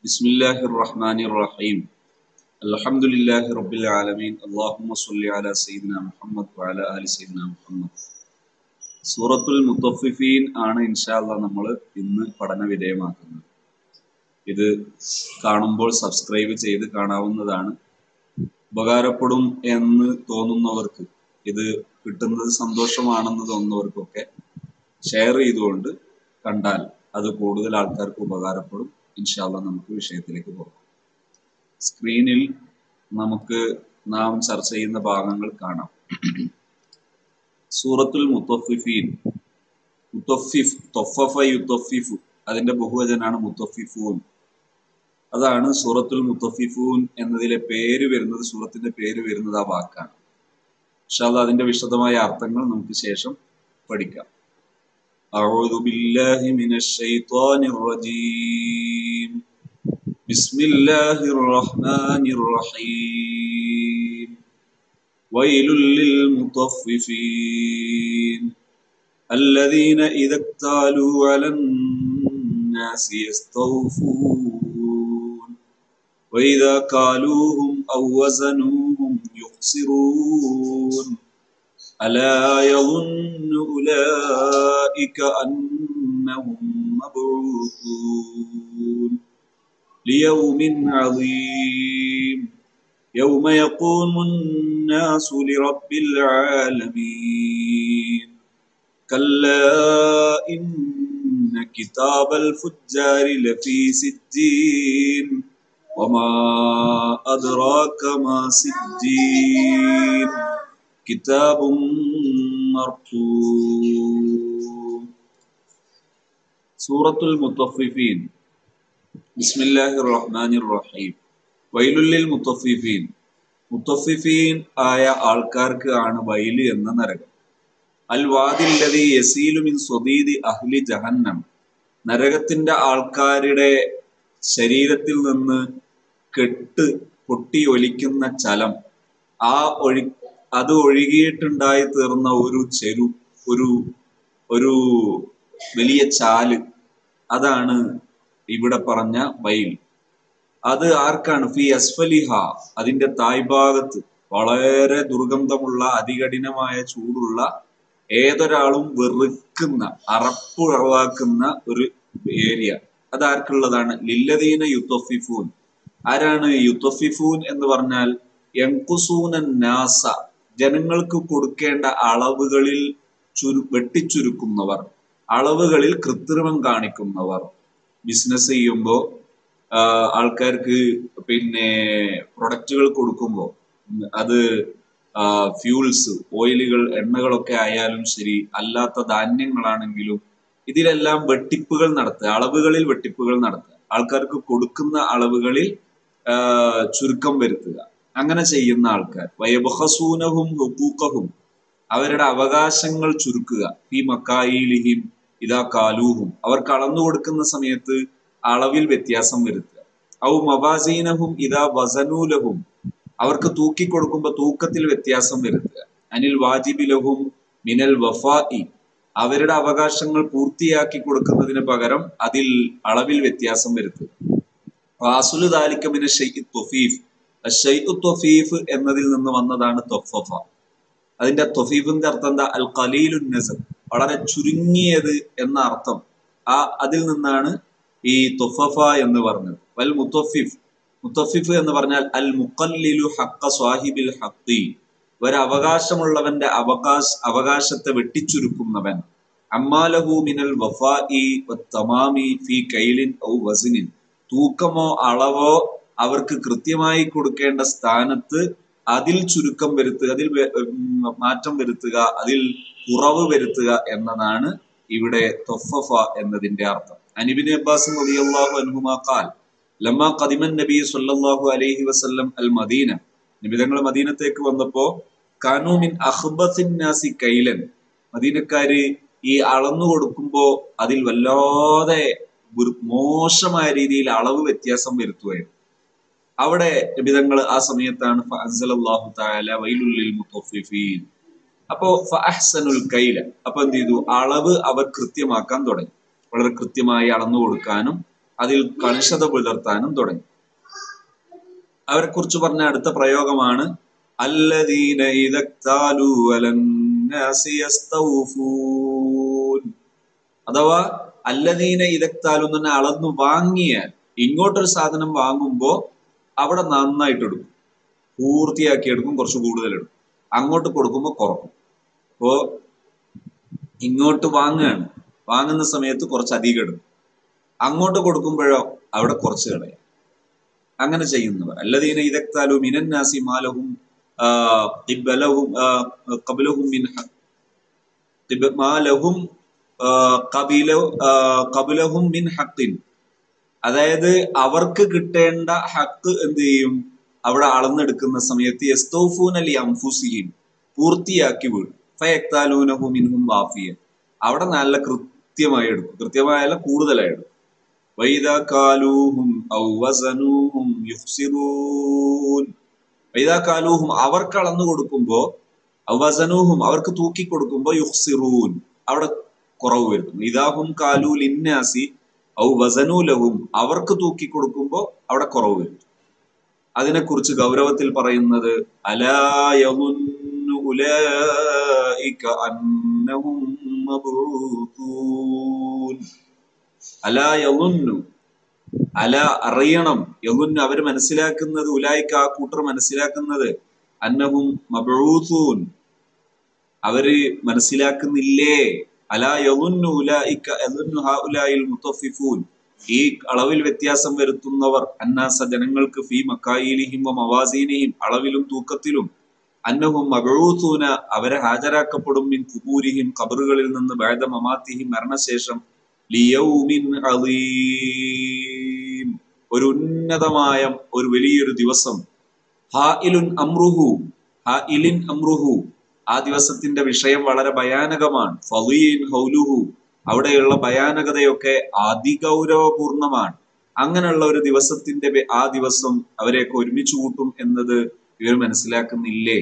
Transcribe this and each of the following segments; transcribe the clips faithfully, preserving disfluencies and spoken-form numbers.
Bismillahirrahmanirrahim. Alhamdulillahi Rabbil Alameen. Allahumma salli ala Sayyidina Muhammad wa ala ali Sayyidina Muhammad. സൂറത്തുൽ മുത്തഫിഫീൻ ആണ് ഇൻഷാല്ലാ നമ്മൾ ഇന്ന് പഠന വിധേയമാക്കുന്നത്. ഇത് കാണുമ്പോൾ സബ്സ്ക്രൈബ് ചെയ്ത് കാണാവുന്നതാണ്. ഉപകാരപ്പെടും എന്ന് തോന്നുന്നവർക്ക്, ഇത് കിട്ടുന്നത് സന്തോഷമാണെന്ന് തോന്നുന്നവർക്കൊക്കെ ഷെയർ ചെയ്തുകൊണ്ട് കണ്ടാൽ അത് കൂടുതൽ ആൾക്കാർക്ക് ഉപകാരപ്പെടും. ഇൻഷാല്ലാ നമുക്ക് വിഷയത്തിലേക്ക് പോകാം. സ്ക്രീനിൽ നമുക്ക് നാം ചർച്ച ചെയ്യുന്ന ഭാഗങ്ങൾ കാണാം. സൂറത്തുൽ മുത്തഫിഫീൻ, മുത്തഫിഫ്, തൊഫഫ യുത്തഫിഫു, അതിന്റെ ബഹുവചനാണ് മുത്തഫിഫൂൻ. അതാണ് സൂറത്തുൽ മുത്തഫിഫൂൻ എന്നതിലെ പേര് വരുന്നത്, സൂറത്തിന്റെ പേര് വരുന്നത് ആ വാക്കാണ്. ഇൻഷാല്ലാ അതിന്റെ വിശദമായ അർത്ഥങ്ങൾ നമുക്ക് ശേഷം പഠിക്കാം. أعوذ بالله من الشيطان الرجيم بسم الله الرحمن الرحيم ويل للمطففين الذين إذا اكتالوا على الناس يستوفون وإذا كالوهم أو وزنوهم يخسرون ألا يظن أولئك أنهم مبعوثون ليوم عظيم يوم يقوم الناس لرب العالمين كلا إن كتاب الفجار لفي سجين وما أدراك ما سجين كتاب مرقوم. സൂറത്തുൽ മുത്തഫിഫീൻ. ബിസ്മില്ലാഹിർ റഹ്മാനിർ റഹീം. വൈലുൽ ലിൽ മുത്തഫിഫീൻ, മുത്തഫിഫീൻ ആയ ആൾക്കാർക്ക് ആണ് വൈല് എന്ന നരകം. അൽ വാദിൽ ലദീ യസീലു മിൻ സ്വദീദി അഹ്ലി ജഹന്നം, നരകത്തിന്റെ ആൾക്കാരുടെ ശരീരത്തിൽ നിന്ന് കെട്ട് പൊട്ടി ഒലിക്കുന്ന ചലം, ആ ഒഴി അത് ഒഴുകിയിട്ടുണ്ടായി തീർന്ന ഒരു ചെരു ഒരു ഒരു വലിയ ചാല്, അതാണ് ഇവിടെ പറഞ്ഞ വൈൽ. അത് ആർക്കാണ്? ഫി അസ്ഫലിഹ, അതിന്റെ തായ്ഭാഗത്ത് വളരെ ദുർഗന്ധമുള്ള അതികഠിനമായ ചൂടുള്ള ഏതൊരാളും വെറുക്കുന്ന അറപ്പുളവാക്കുന്ന ഒരു ഏരിയ. അതാർക്കുള്ളതാണ്? ലില്ലദീന യുത്തഫിഫൂൻ. ആരാണ് യുത്തഫിഫൂൻ എന്ന് പറഞ്ഞാൽ? യൻഖുസൂനൻ നാസ, ജനങ്ങൾക്ക് കൊടുക്കേണ്ട അളവുകളിൽ ചുരു വെട്ടിച്ചുരുക്കുന്നവർ, അളവുകളിൽ കൃത്രിമം കാണിക്കുന്നവർ. ബിസിനസ് ചെയ്യുമ്പോൾ ആൾക്കാർക്ക് പിന്നെ പ്രൊഡക്റ്റുകൾ കൊടുക്കുമ്പോൾ അത് ഫ്യൂൾസ്, ഓയിലുകൾ, എണ്ണകളൊക്കെ ആയാലും ശരി, അല്ലാത്ത ധാന്യങ്ങളാണെങ്കിലും ഇതിലെല്ലാം വെട്ടിപ്പുകൾ നടത്തുക, അളവുകളിൽ വെട്ടിപ്പുകൾ നടത്തുക, ആൾക്കാർക്ക് കൊടുക്കുന്ന അളവുകളിൽ ചുരുക്കം വരുത്തുക. അങ്ങനെ ചെയ്യുന്ന ആൾക്കാർ വയബ്ഖസൂനഹും ഹുഖൂഖഹും, അവരുടെ അവകാശങ്ങൾ ചുരുക്കുക. ഫീ മക്കായിലിഹിം ഇദാ കാലൂഹും, അവർക്ക് അളന്നു കൊടുക്കുന്ന സമയത്ത് അളവിൽ വ്യത്യാസം വരുത്തുക. ഔ മവാസീനഹും ഇദാ വസനൂലഹും, അവർക്ക് തൂക്കി കൊടുക്കുമ്പോൾ തൂക്കത്തിൽ വ്യത്യാസം വരുത്തുക. അനിൽ വാജിബിലഹും മിനൽ വഫാഇ, അവരുടെ അവകാശങ്ങൾ പൂർത്തിയാക്കി കൊടുക്കുന്നതിന് പകരം അതിൽ അളവിൽ വ്യത്യാസം വരുത്തുക. വാസുലു ദാലിക മിന ശൈഇ ത്വഫീഫ്, അശ്ശൈഉ ത്വഫീഫ് എന്നതിൽ നിന്ന് വന്നതാണ് തൊഫഫ. അതിന്റെ ത്വഫീഫിന്റെ അർത്ഥം എന്താ? അൽ ഖലീലുൻ നസബ്, വളരെ ചുരുങ്ങിയത് എന്ന അർത്ഥം. ആ അതിൽ നിന്നാണ് ഈ തൊഫഫ എന്ന് പറഞ്ഞത്. വൽ മുത്തഫിഫ്, മുത്തഫിഫ് എന്ന് പറഞ്ഞാൽ അൽ മുഖല്ലിലു ഹഖ്ഖ സ്വാഹിബിൽ ഹഖ്ഖി, ഒരു അവകാശമുള്ളവന്റെ അവകാശ അവകാശത്തെ വെട്ടിച്ചുരുക്കുന്നവൻ. അമ്മാലഹു മിനൽ വഫാഇ വത്തമാമി ഫീ കൈലിൻ ഔ വസ്നിൻ, തൂക്കമോ അളവോ അവർക്ക് കൃത്യമായി കൊടുക്കേണ്ട സ്ഥാനത്ത് അതിൽ ചുരുക്കം വരുത്തുക, അതിൽ മാറ്റം വരുത്തുക, അതിൽ കുറവ് വരുത്തുക എന്നതാണ് ഇവിടെ തൊഫഫ എന്നതിന്റെ അർത്ഥം. അനിബിൻ അബ്ബാസ് റളിയല്ലാഹു അൻഹുമാ ഖാൽ ലമ്മാ ഖദിമൻ നബി സ്വല്ലല്ലാഹു അലൈഹി വസല്ലം അൽ മദീന, നബി തങ്ങൾ മദീനത്തേക്ക് വന്നപ്പോ കാനൂ മിൻ അഖ്ബസിൻ നാസി കൈലൻ, മദീനക്കാര് ഈ അളന്നു കൊടുക്കുമ്പോ അതിൽ വല്ലാതെ മോശമായ രീതിയിൽ അളവ് വ്യത്യാസം വരുത്തുകയായിരുന്നു. അവിടെ നബിതങ്ങൾ ആ സമയത്താണ് ഫഅൻസലല്ലാഹു തആല വൈലുൽ ലിൽ മുത്തഫിഫീൻ. അപ്പോ ഫഅഹ്സനുൽ കൈല, അപ്പൊ എന്ത് ചെയ്തു? അളവ് അവർ കൃത്യമാക്കാൻ തുടങ്ങി. വളരെ കൃത്യമായി അളന്നു കൊടുക്കാനും അതിൽ കണിശത പുലർത്താനും തുടങ്ങി. അവരെ കുറിച്ച് പറഞ്ഞ അടുത്ത പ്രയോഗമാണ് അല്ലദീന ഇദക്താലു അലന്നാസി യസ്തൗഫൂൻ. അഥവാ അല്ലദീന ഇദക്താലു എന്ന് പറഞ്ഞാൽ അളന്നു വാങ്ങിയാൽ, ഇങ്ങോട്ടൊരു സാധനം വാങ്ങുമ്പോ അവിടെ നന്നായിട്ട് എടുക്കും, പൂർത്തിയാക്കി എടുക്കും, കുറച്ച് കൂടുതൽ എടുക്കും. അങ്ങോട്ട് കൊടുക്കുമ്പോൾ കുറക്കും. അപ്പോ ഇങ്ങോട്ട് വാങ്ങുകയാണ്, വാങ്ങുന്ന സമയത്ത് കുറച്ച് അധികം എടുക്കും. അങ്ങോട്ട് കൊടുക്കുമ്പോഴോ അവിടെ കുറച്ച് കളയാം. അങ്ങനെ ചെയ്യുന്നവർ അല്ലദീന ഇദക്താലു മിനന്നാസി മാലഹും ഖിബലഹും ഖബലഹും മിൻ മാലഹും ഖബലഹും മിൻ ഹഖിൻ. അതായത് അവർക്ക് കിട്ടേണ്ട ഹക്ക് എന്ത് ചെയ്യും, അവിടെ അളന്നെടുക്കുന്ന സമയത്ത് യസ്തൗഫൂന ലി അൻഫുസിഹിം, പൂർത്തിയാക്കി വീഴും. ഫയക്താലൂനഹു മിൻഹും വാഫിയ, അവിടെ നല്ല കൃത്യമായി എടുക്കും, കൃത്യമായല്ല കൂടുതലായി എടുക്കും. വൈദാ കാലൂഹും ഔ വസനൂഹും യുഖ്സിറൂൻ. വൈദാ കാലൂഹും അവർക്ക് അളന്നു കൊടുക്കുമ്പോ, ഔ വസനൂഹും അവർക്ക് തൂക്കി കൊടുക്കുമ്പോ, യുഖ്സിറൂൻ അവിടെ കുറവ് വരുത്തും. ഇദാഹും കാലൂ ലിന്നാസി ഔ വസനൂ ലഹും അവർക്ക് തൂക്കി കൊടുക്കുമ്പോ അവിടെ കുറവ് വരും. അതിനെക്കുറിച്ച് ഗൗരവത്തിൽ പറയുന്നത് അലാ യظുന്നു ഉലൈക അന്നഹും മബ്ഊതൂൻ. അലാ യظുന്നു, അല അറിയണം, യظുന്നു അവർ മനസ്സിലാക്കുന്നത്, ഉലൈക ആ കൂട്ടർ മനസ്സിലാക്കുന്നത്, അന്നഹും മബ്ഊതൂൻ അവര് മനസ്സിലാക്കുന്നില്ലേ, അലാ യظുന്നു ഉലൈക യظുന്നു ഹഉലാഇൽ മുത്തഫിഫൂൻ ഈ അളവിൽ വ്യത്യാസം വരുത്തുന്നവർ, അന്നാസ ജനങ്ങൾക്ക്, ഫീ മക്കായിലിഹിം വ മവാസീനിഹിം അളവിലും തൂക്കത്തിലും, അന്നഹും മബ്ഊതൂന അവരെ ഹാജരാക്കപ്പെടും, മിൻ ഖുബൂരിഹിം ഖബറുകളിൽ നിന്ന്, ബഅദ മമാതിഹിം മരണശേഷം, ലിയൗമിൻ അളീം ഒരു ഉന്നതമായ ഒരു വലിയൊരു ദിവസം, ഹായിലുൻ അംറുഹു ഹായിലിൻ അംറുഹു ആ ദിവസത്തിന്റെ വിഷയം വളരെ ഭയാനകമാണ്, ഫളീൻ ഹൗലുഹു അവിടെയുള്ള ഭയാനകതയൊക്കെ അതിഗൗരവപൂർണമാണ്. അങ്ങനെയുള്ള ഒരു ദിവസത്തിന്റെ ആ ദിവസം അവരെയൊക്കെ ഒരുമിച്ച് കൂട്ടും എന്നത് ഇവർ മനസ്സിലാക്കുന്നില്ലേ?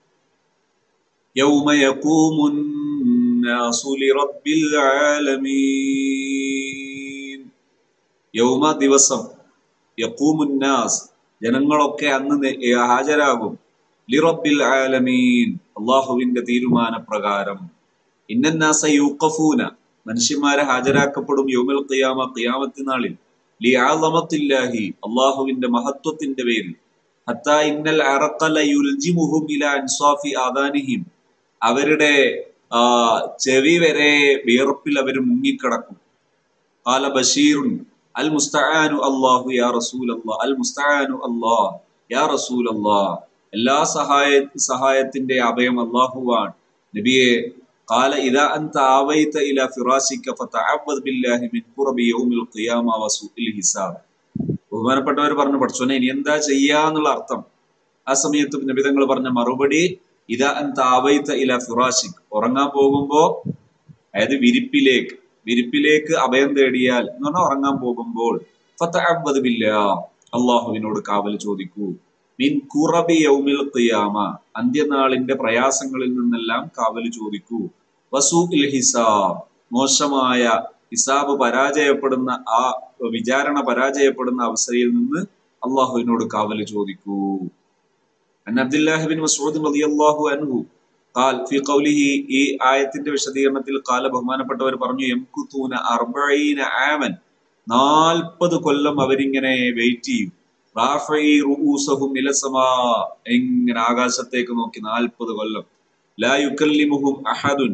യൗമ യഖൂമുന്നാസു ലിറബ്ബിൽ ആലമീൻ. യൗമ ദിവസം, യഖൂമുന്നാസ് ജനങ്ങളൊക്കെ അന്ന് ഹാജരാകും, ലിറബ്ബിൽ ആലമീൻ അള്ളാഹുവിന്റെ തീരുമാനപ്രകാരം. ഇന്നന്നാസ യൂഖഫൂന മനുഷ്യന്മാരെ ഹാജരാക്കപ്പെടും, യൗമൽ ഖിയാമ ഖിയാമത്ത് നാളിൽ, ലിഅളമത്തില്ലാഹി അള്ളാഹുവിന്റെ മഹത്വത്തിന്റെ പേരിൽ, ഹത്താ ഇന്നൽ അറഖ ലയുൽജിമുഹും ഇലാ അൻസാഫി ആദാനിഹിം അവരുടെ ആ ചെവി വരെ വിയർപ്പിൽ അവർ മുങ്ങിക്കിടക്കും. ഖാല ബശീറുൻ അൽ മുസ്തആനു അല്ലാഹു യാ റസൂലല്ലാഹ് അൽ മുസ്തആനു അല്ലാഹ് യാ റസൂലല്ലാഹ് എല്ലാ സഹായ സഹായത്തിന്റെ അഭയം അല്ലാഹുവാണ് നബിയെ. ഖാല ഇദാ അൻത ആവൈത ഇലാ ഫിറാശിക ഫതഅവദ് ബില്ലാഹി മിൻ ഖുർബി യൗമിൽ ഖിയാമ വസുഇൽ ഹിസാബ്. ബഹുമാനപ്പെട്ടവർ പറഞ്ഞു, പഠിച്ചോനെ ഇനി എന്താ ചെയ്യാന്നുള്ള അർത്ഥം. ആ സമയത്ത് നബി തങ്ങൾ പറഞ്ഞ മറുപടി, ഇദാ അൻത ആവൈത ഇലാ ഫിറാശിക് ഉറങ്ങാൻ പോകുമ്പോ, അതായത് വിരിപ്പിലേക്ക് വിരിപ്പിലേക്ക് അഭയം തേടിയാൽ എന്ന് പറഞ്ഞാൽ ഉറങ്ങാൻ പോകുമ്പോൾ, ഫതഅവദ് ബില്ലാഹ് അള്ളാഹുവിനോട് കാവൽ ചോദിക്കൂ, മിൻ ഖുറബി യൗമിൽ ഖിയാമ അന്ത്യനാളിന്റെ പ്രയാസങ്ങളിൽ നിന്നെല്ലാം കാവൽ ചോദിക്കൂ, വസൂഇൽ ഹിസാബ് മോശമായ ഹിസാബ് പരാജയപ്പെടുന്ന ആ വിചാരണ പരാജയപ്പെടുന്ന അവസ്ഥയിൽ നിന്ന് അള്ളാഹുവിനോട് കാവൽ ചോദിക്കൂ. അൻ അബ്ദുല്ലാഹി ബിൻ മസ്ഊദ് റളിയല്ലാഹു അൻഹു ഖാൽ ഫീ ഖൗലിഹി ഈ ആയത്തിന്റെ വിശദീകരണത്തിൽ ഖാല ബഹുമാനപ്പെട്ടവർ പറഞ്ഞു, യംകുതൂന അർബഈന ആമൻ നാൽപ്പത് കൊല്ലം അവരിങ്ങനെ വെയിറ്റ് ചെയ്യും, റാഫഈ റൂസഹും ഇല സമാ ഇങ്ങനെ ആകാശത്തേക്ക് നോക്കി നാൽപ്പത് കൊല്ലം, ലാ യുകല്ലിമുഹും അഹദുൻ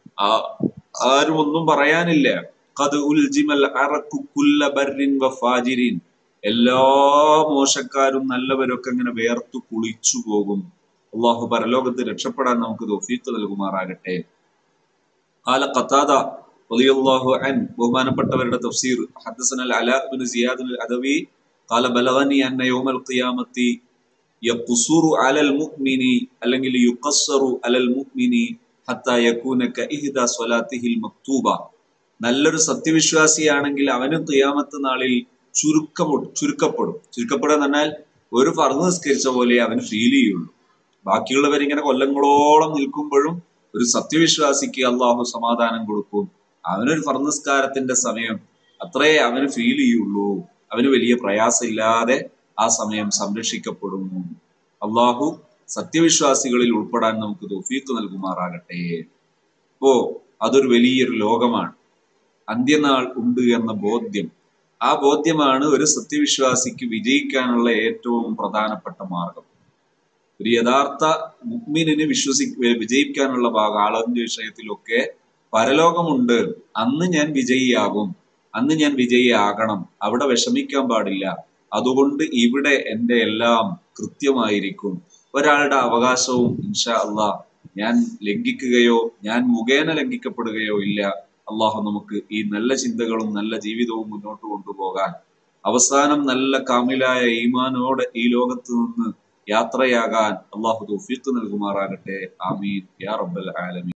ആരും ഒന്നും പറയാനില്ല, ഖദ് ഉൽജിമൽ അറഖു കുല്ല ബർരിൻ വഫാജിരിൻ എല്ലാ മോശക്കാരും നല്ലവരൊക്കെ ഇങ്ങനെ വേർത്തു കുളിച്ചു പോകും. അള്ളാഹു പരലോകത്ത് രക്ഷപ്പെടാൻ നമുക്ക് തൗഫീഖ് നൽകുമാറാകട്ടെ. ഖാല ഖതാദ റളിയല്ലാഹു അൻഹു ബഹുമാനപ്പെട്ടവരുടെ തഫ്സീർ, ഹദ്ദസനൽ അലാ ഇബ്നു സിയാദ് അൽ അദവി ഖാല ബലഗനി അന്ന യൗമൽ ഖിയാമത്തി യഖ്സുറു അലൽ മുഅ്മിനി അല്ലെങ്കിൽ യുഖസ്സറു അലൽ മുഅ്മിനി ഹത്താ യകൂന കഇഹ്ദാ സ്വലാത്തിഹിൽ മക്തൂബ. നല്ലൊരു സത്യവിശ്വാസിയാണെങ്കിൽ അവന് ഖിയാമത്ത് നാളിൽ ചുരുക്കം ചുരുക്കപ്പെടും ചുരുക്കപ്പെടുക എന്ന് പറഞ്ഞാൽ ഒരു ഫർദ് നിസ്കരിച്ച പോലെ അവന് ഫീൽ ചെയ്യുള്ളൂ. ബാക്കിയുള്ളവരിങ്ങനെ കൊല്ലങ്ങളോളം നിൽക്കുമ്പോഴും ഒരു സത്യവിശ്വാസിക്ക് അള്ളാഹു സമാധാനം കൊടുക്കും. അവനൊരു ഫർദ് നിസ്കാരത്തിന്റെ സമയം അത്രേ അവന് ഫീൽ ചെയ്യുള്ളൂ. അവന് വലിയ പ്രയാസമില്ലാതെ ആ സമയം സംരക്ഷിക്കപ്പെടും. അള്ളാഹു സത്യവിശ്വാസികളിൽ ഉൾപ്പെടാൻ നമുക്ക് തൗഫീഖ് നൽകുമാറാകട്ടെ. അപ്പോ അതൊരു വലിയൊരു ലോകമാണ്. അന്ത്യനാൾ ഉണ്ട് എന്ന ബോധ്യം, ആ ബോധ്യമാണ് ഒരു സത്യവിശ്വാസിക്ക് വിജയിക്കാനുള്ള ഏറ്റവും പ്രധാനപ്പെട്ട മാർഗം. ഒരു യഥാർത്ഥ മുഅ്മിനിന് വിശ്വസി വിജയിക്കാനുള്ള ഭാഗം ആളതിന്റെ വിഷയത്തിലൊക്കെ പരലോകമുണ്ട്, അന്ന് ഞാൻ വിജയിയാകും, അന്ന് ഞാൻ വിജയിയാകണം, അവിടെ വിഷമിക്കാൻ പാടില്ല, അതുകൊണ്ട് ഇവിടെ എൻ്റെ എല്ലാം കൃത്യമായിരിക്കും, ഒരാളുടെ അവകാശവും ഇൻഷാ അള്ളാഹ് ഞാൻ ലംഘിക്കുകയോ ഞാൻ മുഖേന ലംഘിക്കപ്പെടുകയോ ഇല്ല. അള്ളാഹു നമുക്ക് ഈ നല്ല ചിന്തകളും നല്ല ജീവിതവും മുന്നോട്ട് കൊണ്ടുപോകാൻ, അവസാനം നല്ല കാമിലായ ഈമാനോടെ ഈ ലോകത്ത് നിന്ന് യാത്രയാകാൻ അള്ളാഹു തൗഫീഖ് നൽകുമാറാകട്ടെ. ആമീൻ യാ റബ്ബൽ ആലമീൻ.